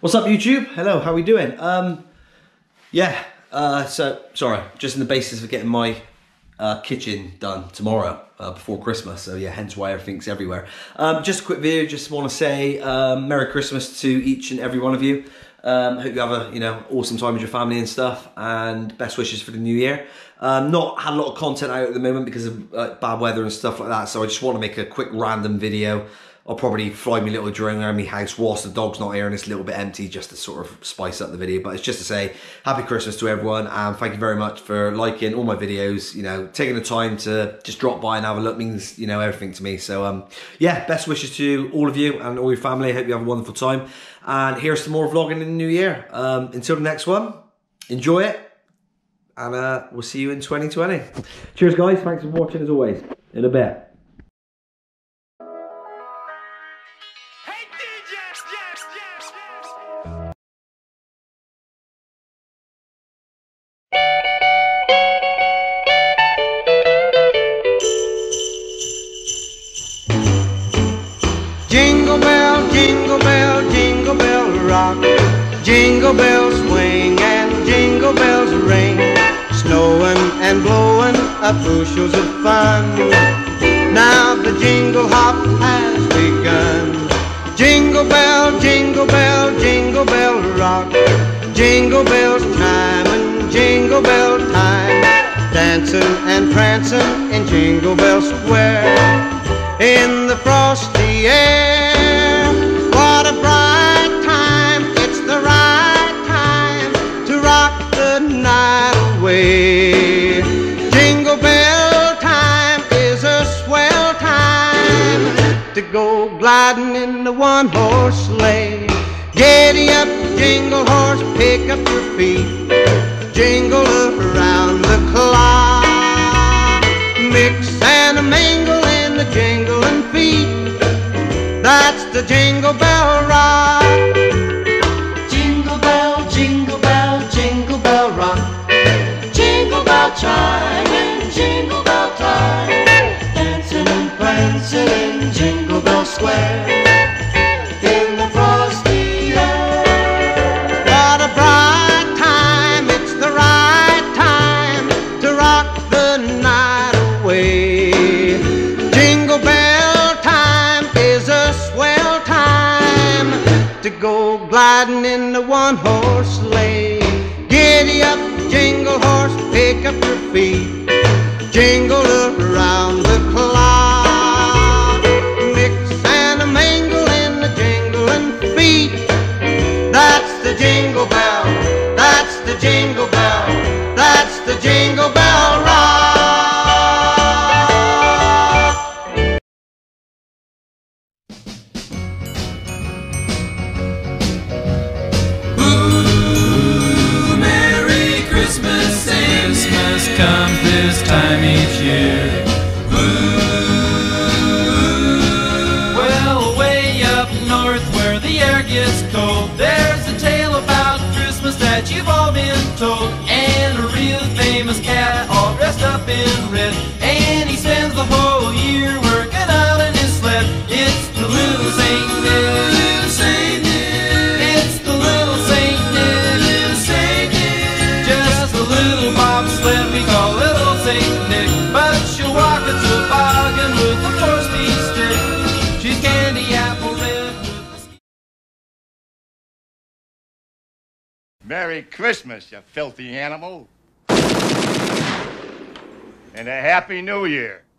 What's up, YouTube? Hello, how are we doing? So sorry, just in the basis of getting my kitchen done tomorrow before Christmas. So yeah, hence why everything's everywhere. Just a quick video. Just want to say Merry Christmas to each and every one of you. Hope you have a awesome time with your family and stuff, and best wishes for the new year. Not had a lot of content out at the moment because of bad weather and stuff like that, so I just want to make a quick random video. I'll probably fly my little drone around my house whilst the dog's not here and it's a little bit empty, just to sort of spice up the video. But it's just to say Happy Christmas to everyone, and thank you very much for liking all my videos. Taking the time to just drop by and have a look means everything to me. So yeah, best wishes to all of you and all your family. I hope you have a wonderful time, and here's some more vlogging in the new year. Until the next one, enjoy it, and we'll see you in 2020. Cheers guys, thanks for watching as always. In a bit. Jingle bell, jingle bell, jingle bell rock. Jingle bells swing and jingle bells ring. Snowing and blowing up bushels of fun. Now the jingle hop has begun. Jingle bell, jingle bell, jingle bell rock. Jingle bells chime and jingle bell time. Dancing and prancing in Jingle Bell Square. In the frosty air, what a bright time. It's the right time to rock the night away. Jingle bell time is a swell time to go gliding in the one-horse sleigh. Giddy up, jingle horse, pick up your feet. Jingle around the clock. Mix and a mingle in the jingling feet. That's the Jingle Bell Rock. Jingle bell, jingle bell, jingle bell rock. Jingle bell chime and jingle bell time. Dancing and prancing in Jingle Bell Square. In the frosty air. What a bright time, it's the right time to rock the night away. Jingle bell time is a swell time to go gliding in the one-horse sleigh. Giddy up, jingle horse, pick up your feet. Jingle around the clock. Mix and a mingle in the jingling feet. That's the Jingle Bell, that's the Jingle Bell, that's the Jingle Bell Rock. Ooh, Merry Christmas, and Christmas comes this time each year. Ooh, well, way up north where the air gets cold, there's a tale about Christmas that you've all been told. And a real famous cat all dressed up in red, and he spends the whole year working out in his sled. It's the little Saint Nick. It's the little Saint Nick. Just a little bobsled we call little Saint Nick, but she'll walk a toboggan with a 4-speed stick. She's candy apple red with the... Merry Christmas, you filthy animal. And a Happy New Year.